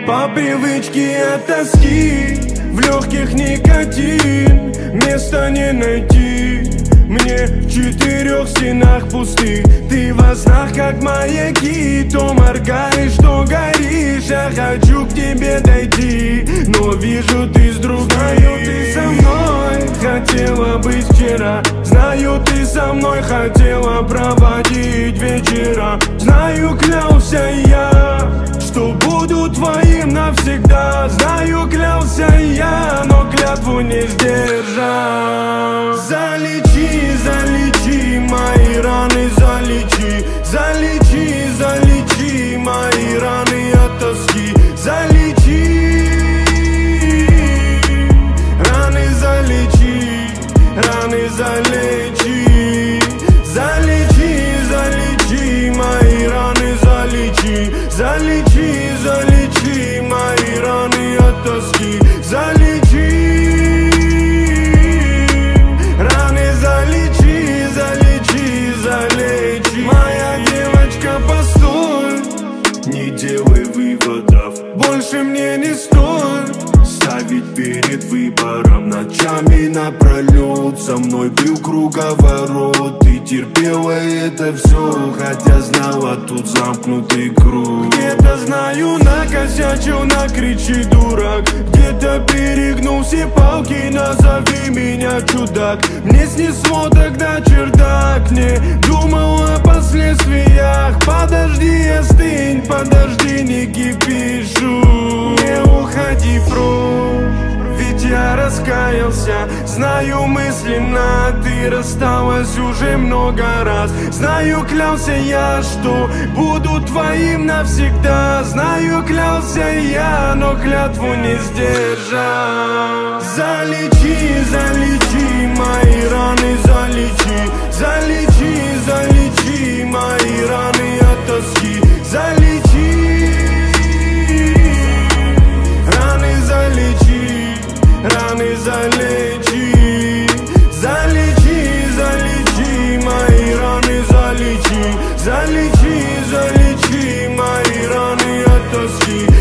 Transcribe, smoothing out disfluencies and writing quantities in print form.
По привычке от тоски, в легких никотин, места не найти мне в четырех стенах пустых. Ты во снах как маяки, то моргаешь, то горишь. Я хочу к тебе дойти, но вижу ты с другой. Знаю, ты со мной хотела быть вчера. Знаю, ты со мной хотела проводить вечера. Знаю, клялся я, что буду твоим навсегда. Знаю, клялся я, но клятву не сдержал. Залечи, залечи мои раны, залечи. Залечи, залечи мои раны от тоски. Залечи, раны залечи, раны залечи. Залечи, залечи мои раны, залечи. Залечи, залечи мои раны от тоски. Залечи, раны залечи, залечи, залечи. Моя девочка, постой, не делай выводов, больше мне не стоит ставить перед выбором. Ночами напролет со мной бил круговорот. Ты терпела это все, хотя знала, тут замкнутый круг. Где-то знаю, накосячил, накричи дурак. Где-то перегнул все палки, назови меня чудак. Мне снесло тогда чердак, не думал о последствиях. Подожди, остынь, подожди, не кипишу. Не уходи прочь, ведь я раскаялся. Знаю, мысленно ты рассталась уже много раз. Знаю, клялся я, что буду твоим навсегда. Знаю, клялся я, но клятву не сдержал. Залечи, залечи мои раны, залечи. Залечи, залечи мои раны от тоски. Залечи, раны залечи, раны залечи. Залечи, залечи мои раны, залечи. Залечи, залечи мои раны от тоски.